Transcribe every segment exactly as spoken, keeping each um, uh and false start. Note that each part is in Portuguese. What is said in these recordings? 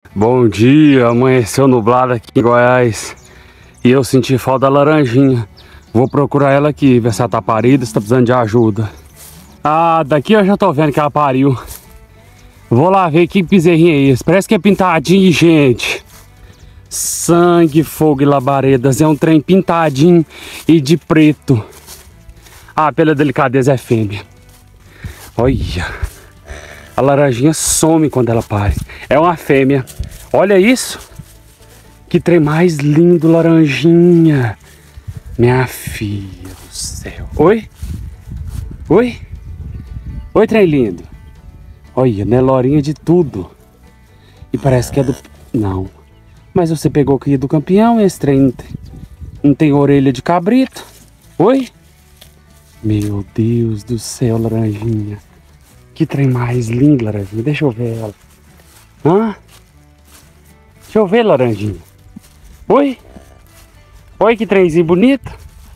Bom dia, amanheceu nublado aqui em Goiás e eu senti falta da laranjinha. Vou procurar ela aqui, ver se ela tá parida, se tá precisando de ajuda. Ah, daqui eu já tô vendo que ela pariu. Vou lá ver que bezerrinho é esse. Parece que é pintadinho, gente. Sangue, fogo e labaredas. É um trem pintadinho e de preto. Ah, pela delicadeza é fêmea. Olha. A laranjinha some quando ela pare. É uma fêmea. Olha isso. Que trem mais lindo, laranjinha. Minha filha do céu. Oi? Oi? Oi, trem lindo. Olha, Nelorinha de tudo. E parece que é do... Não. Mas você pegou aqui do campeão, esse trem não tem, não tem orelha de cabrito. Oi? Meu Deus do céu, laranjinha. Que trem mais lindo, laranjinha. Deixa eu ver ela. Hã? Deixa eu ver, laranjinha. Oi? Oi, que trenzinho bonito.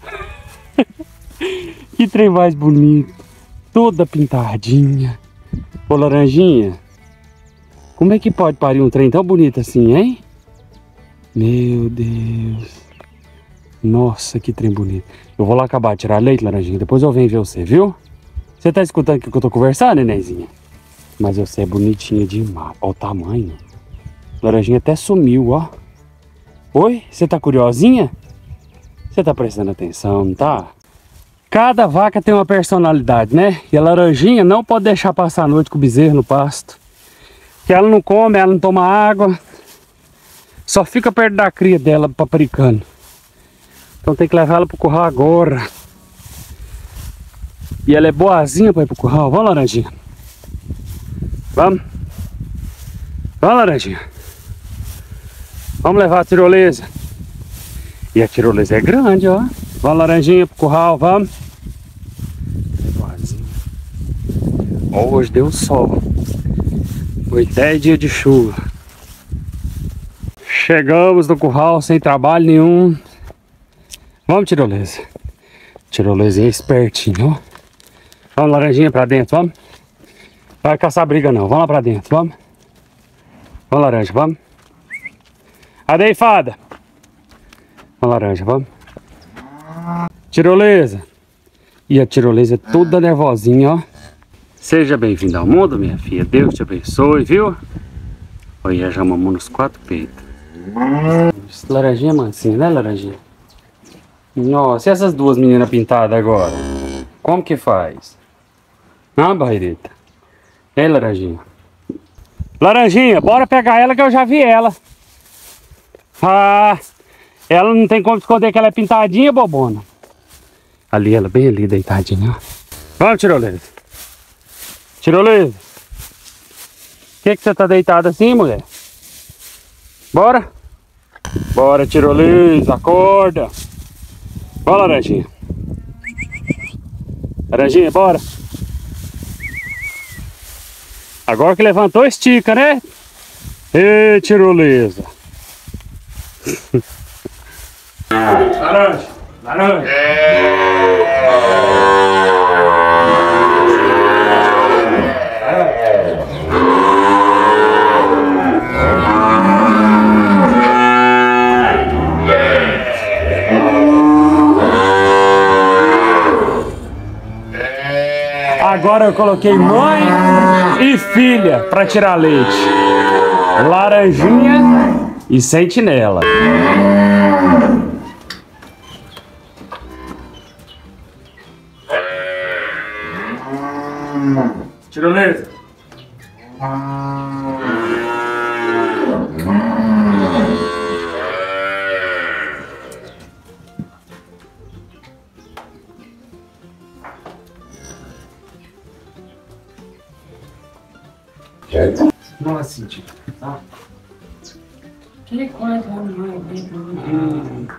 Que trem mais bonito. Toda pintadinha. Ô, laranjinha. Como é que pode parir um trem tão bonito assim, hein? Meu Deus. Nossa, que trem bonito. Eu vou lá acabar de tirar leite, laranjinha. Depois eu venho ver você, viu? Você tá escutando o que eu tô conversando, nenenzinha? Mas você é bonitinha demais. Olha o tamanho. Laranjinha até sumiu, ó. Oi? Você tá curiosinha? Você tá prestando atenção, não tá? Cada vaca tem uma personalidade, né? E a laranjinha não pode deixar passar a noite com o bezerro no pasto. Que ela não come, ela não toma água. Só fica perto da cria dela, paparicando. Então tem que levar ela pro curral agora. E ela é boazinha pra ir pro curral. Vamos, laranjinha. Vamos. Vamos, laranjinha. Vamos levar a tirolesa. E a tirolesa é grande, ó. Vamos, laranjinha, pro curral, vamos. É boazinha. Ó, hoje deu sol. Foi dez dias de chuva. Chegamos no curral sem trabalho nenhum. Vamos, tirolesa. Tirolesa é espertinho, ó. Vamos, laranjinha, pra dentro, vamos. Não vai caçar briga não, vamos lá pra dentro, vamos. Vamos, laranja, vamos. Cadê, fada? Vamos, laranja, vamos. Tirolesa. E a tirolesa é toda nervosinha, ó. Seja bem-vinda ao mundo, minha filha. Deus te abençoe, viu? Olha, já mamou nos quatro peitos. Laranjinha mansinha, né, laranjinha? Nossa, e essas duas meninas pintadas agora? Como que faz? Ah, barreirita. E aí, laranjinha? Laranjinha, bora pegar ela que eu já vi ela. Ah, ela não tem como esconder que ela é pintadinha, bobona. Ali, ela bem ali, deitadinha, ó. Vamos, tirolesa. Tirolesa. Por que que você tá deitada assim, mulher? Bora? Bora, tirolesa, acorda. Bora, laranjinha. Laranjinha, bora. Agora que levantou, estica, né? Ê, tirolesa. Laranja, laranja. Agora eu coloquei mãe e filha para tirar leite. Laranjinha e sentinela. Tirolesa. Não assim, tipo, tá? Que coisa mais bonita.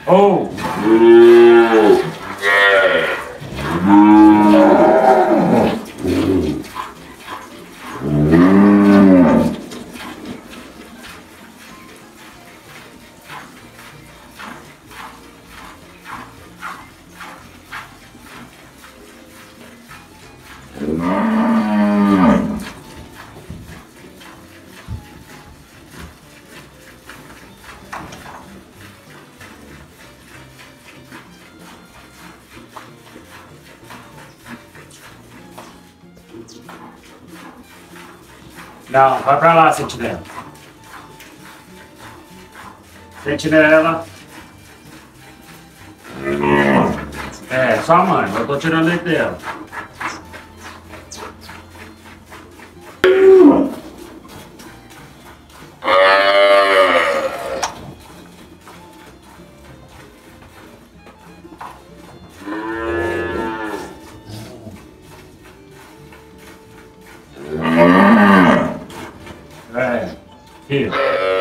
Oh! Não, vai pra lá, sentinela. Sentinela. É, só a mãe, eu tô tirando leite dela. É, filho.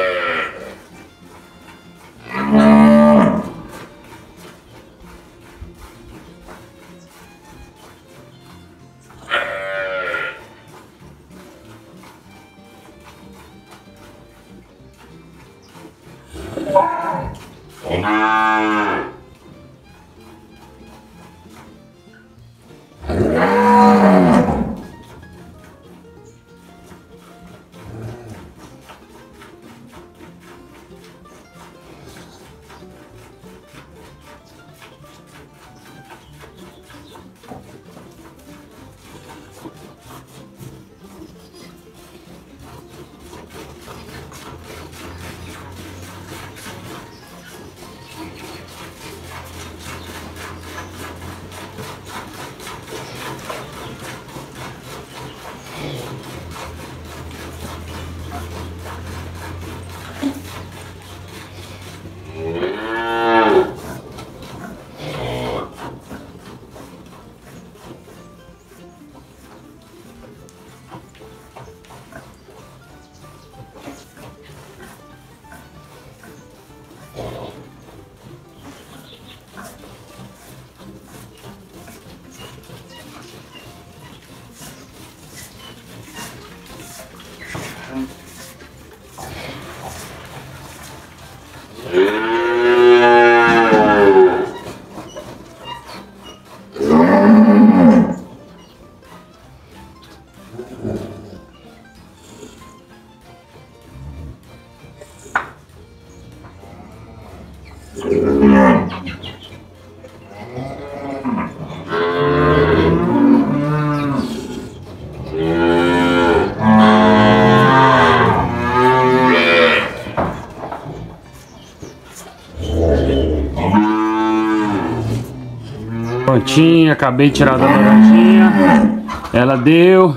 Prontinha, acabei de tirar da laranjinha. Ela deu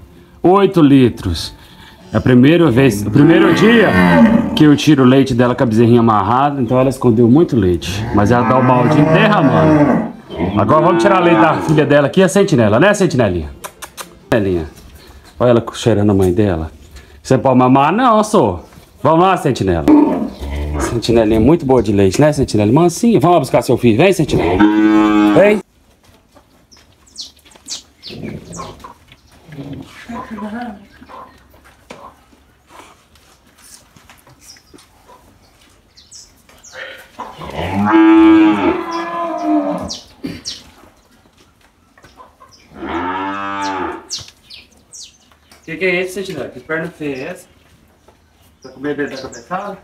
oito litros. É a primeira vez, o primeiro dia que eu tiro o leite dela com a bezerrinha amarrada, então ela escondeu muito leite. Mas ela dá o baldinho derramando. Agora vamos tirar leite da filha dela aqui, a Sentinela, né, Sentinelinha? Sentinelinha. Olha ela cheirando a mãe dela. Você pode mamar? Não, sou. Vamos lá, Sentinela. Sentinelinha é muito boa de leite, né, Sentinela? Mansinha. Vamos lá buscar seu filho. Vem, Sentinela. Vem. O que, que é esse, Sentinela? Que perna feia é essa? Tá com medo da cabeçada?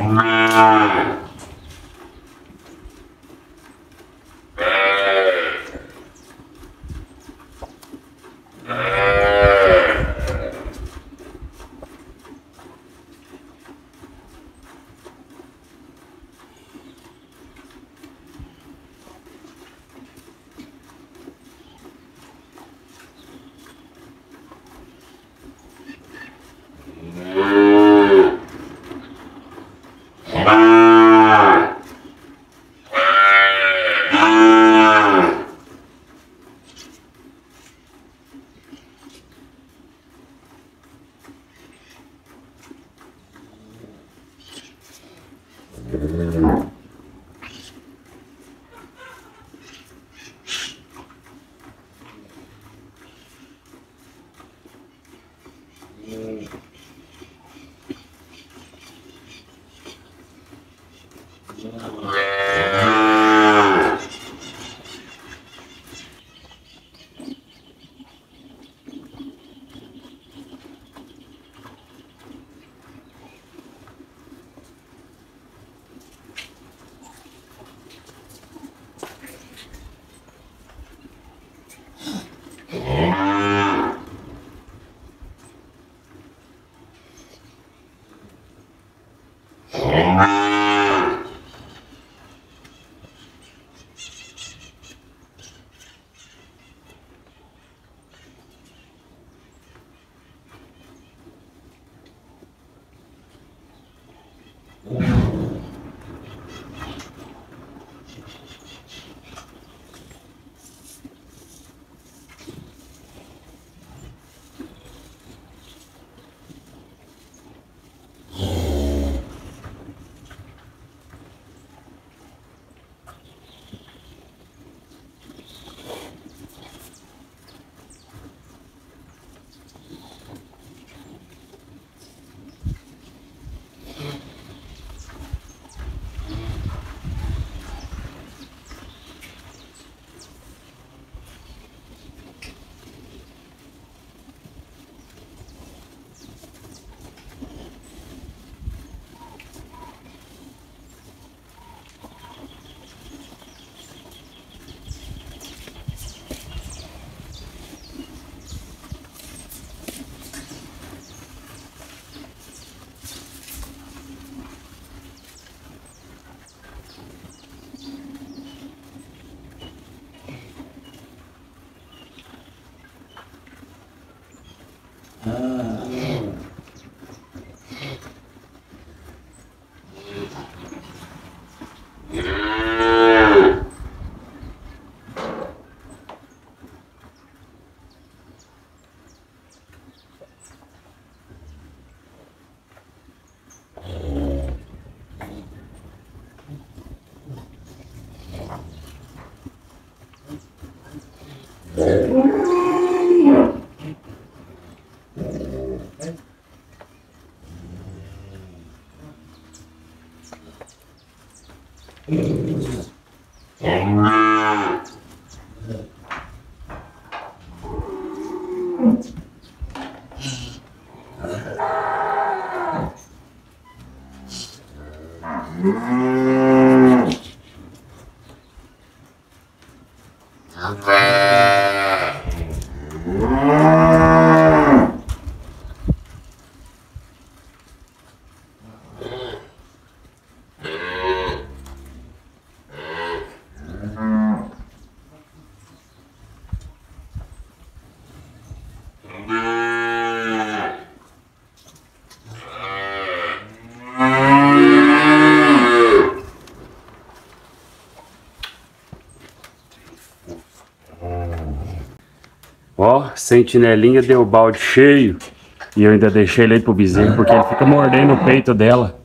Ó, sentinelinha deu o balde cheio. E eu ainda deixei ele aí pro bezerro, porque ele fica mordendo o peito dela.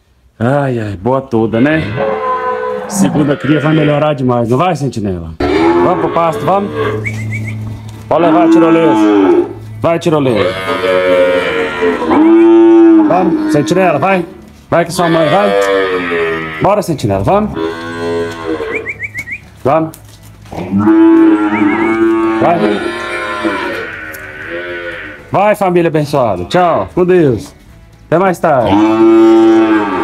Ai, ai, boa toda, né? Segunda cria vai melhorar demais, não vai, sentinela? Vamos pro pasto, vamos? Pode levar, tirolesa. Vai, tirolesa. Vamos, sentinela, vai. Vai com sua mãe, vai. Bora, sentinela, vamos. Vamos. Vai. Vai, família abençoada. Tchau, com Deus. Até mais tarde.